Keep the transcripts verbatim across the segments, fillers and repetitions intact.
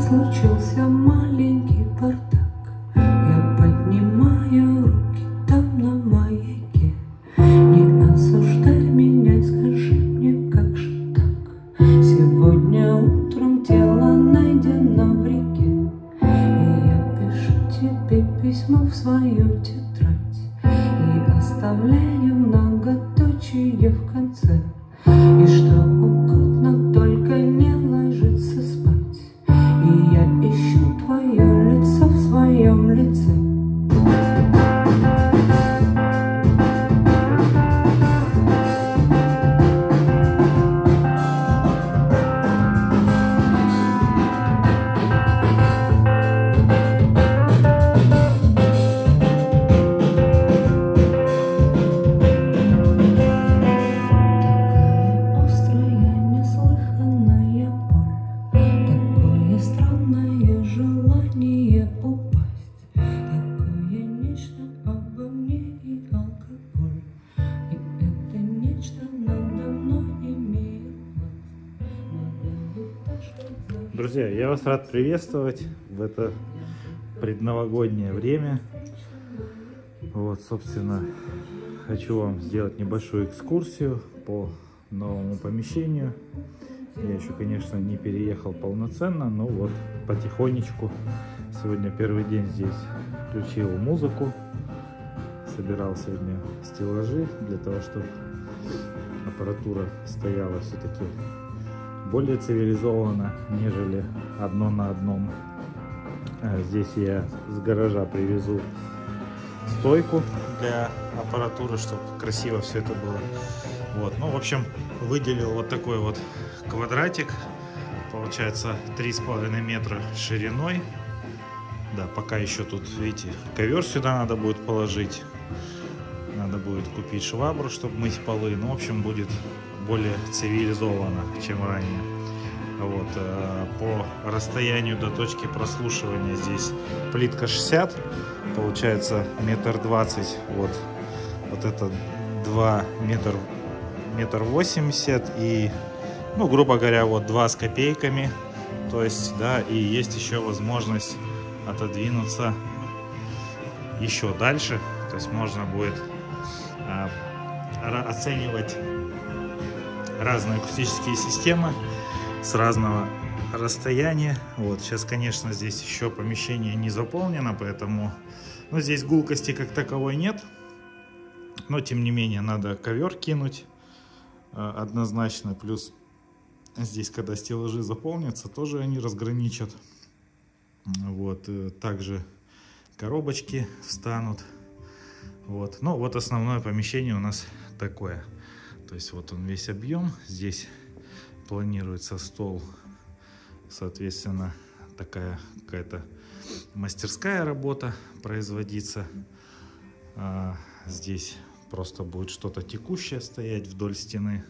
случился маленький бардак. Я поднимаю руки там на маяке. Не осуждай меня, скажи мне, как же так? Сегодня утром тело найдено в реке, и я пишу тебе письмо в свою тетрадь и оставляю многоточие в конце. И что угодно, только не ложиться спать. И я ищу твое лицо в своем лице. Друзья, я вас рад приветствовать в это предновогоднее время. Вот, собственно, хочу вам сделать небольшую экскурсию по новому помещению. Я еще, конечно, не переехал полноценно, но вот потихонечку. Сегодня первый день здесь. Включил музыку, собирал сегодня стеллажи для того, чтобы аппаратура стояла все-таки более цивилизованно, нежели одно на одном. Здесь я с гаража привезу стойку для аппаратуры, чтобы красиво все это было. Вот, ну, в общем, выделил вот такой вот квадратик, получается три с половиной метра шириной. Да, пока еще тут, видите, ковер сюда надо будет положить, надо будет купить швабру, чтобы мыть полы. Ну, в общем, будет более цивилизованно, чем ранее. Вот, по расстоянию до точки прослушивания здесь плитка шестьдесят, получается метр двадцать. Вот, вот это два метра, метр восемьдесят и, ну, грубо говоря, вот два с копейками. То есть, да, и есть еще возможность отодвинуться еще дальше. То есть можно будет а, оценивать разные акустические системы с разного расстояния. Вот сейчас, конечно, здесь еще помещение не заполнено, поэтому, ну, здесь гулкости как таковой нет, но тем не менее надо ковер кинуть однозначно. Плюс здесь, когда стеллажи заполнятся, тоже они разграничат. Вот, также коробочки встанут. Вот, ну вот основное помещение у нас такое. То есть вот он весь объем. Здесь планируется стол, соответственно, такая какая-то мастерская работа производиться. А здесь просто будет что-то текущее стоять вдоль стены.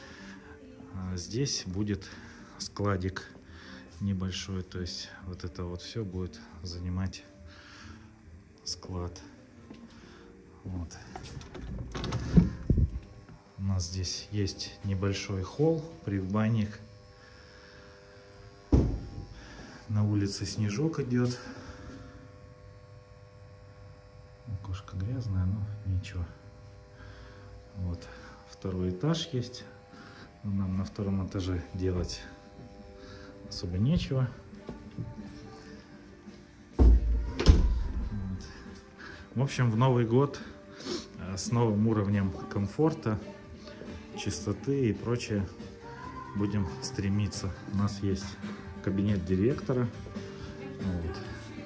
А здесь будет складик небольшой. То есть вот это вот все будет занимать склад. Вот. У нас здесь есть небольшой холл, предбанник. На улице снежок идет. Окошко грязное, но ничего. Вот второй этаж есть. Но нам на втором этаже делать особо нечего. Вот. В общем, в Новый год с новым уровнем комфорта, чистоты и прочее будем стремиться. У нас есть кабинет директора. Вот.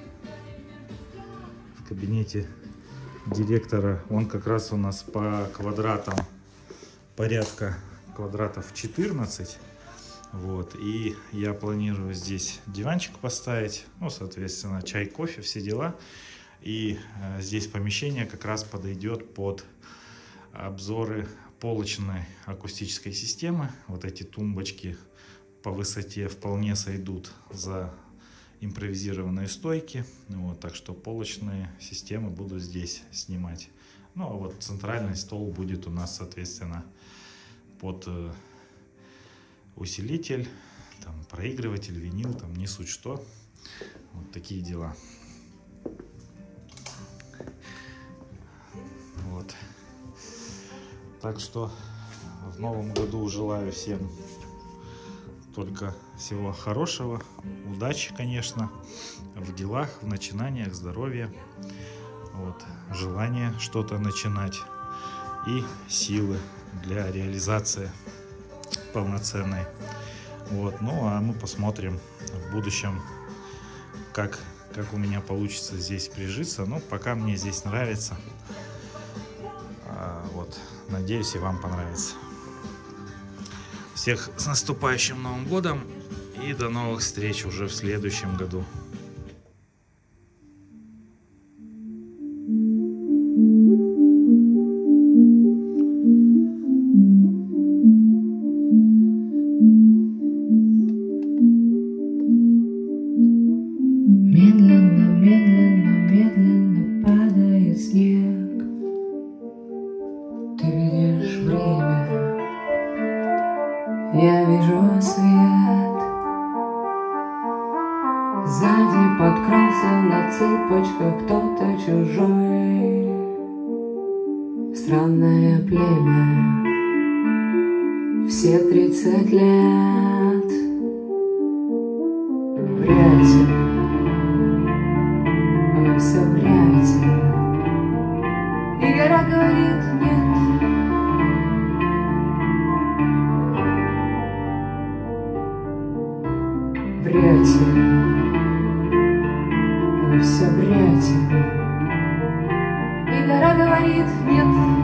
В кабинете директора он как раз у нас по квадратам порядка квадратов четырнадцать. Вот. И я планирую здесь диванчик поставить, ну, соответственно, чай, кофе, все дела. И э, здесь помещение как раз подойдет под обзоры полочной акустической системы. Вот эти тумбочки по высоте вполне сойдут за импровизированные стойки. Вот, так что полочные системы буду здесь снимать. Ну а вот центральный стол будет у нас, соответственно, под э, усилитель, там, проигрыватель, винил, там не суть что. Вот такие дела. Вот. Так что в новом году желаю всем только всего хорошего, удачи, конечно, в делах, в начинаниях, здоровья, вот, желание что-то начинать и силы для реализации полноценной. Вот. Ну а мы посмотрим в будущем, как, как у меня получится здесь прижиться. Ну, пока мне здесь нравится. А, вот. Надеюсь, и вам понравится. Всех с наступающим Новым годом и до новых встреч уже в следующем году. Медленно, медленно, медленно падает снег. Ты видишь время, я вижу свет. Сзади подкрался на цыпочках кто-то чужой. Странное племя, все тридцать лет. Вряд ли. Вы все вряете. И гора говорит нет. Вряете. Вы все вряете. И гора говорит нет.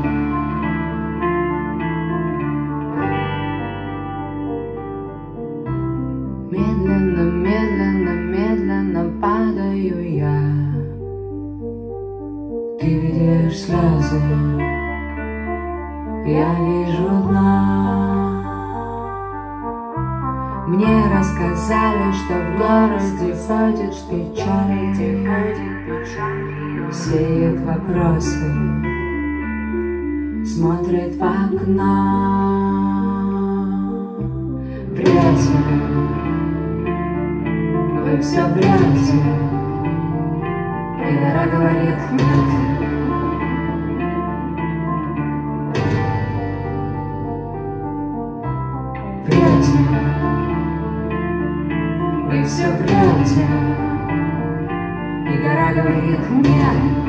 Медленно, медленно, медленно падаю я. Ты видишь слезы, я вижу дна. Мне рассказали, что в городе ходит печаль, сеет вопросы, смотрит в окно. Вряте, вы все вряте. И гора говорит нет. Вряте, вы все вряте. И гора говорит нет.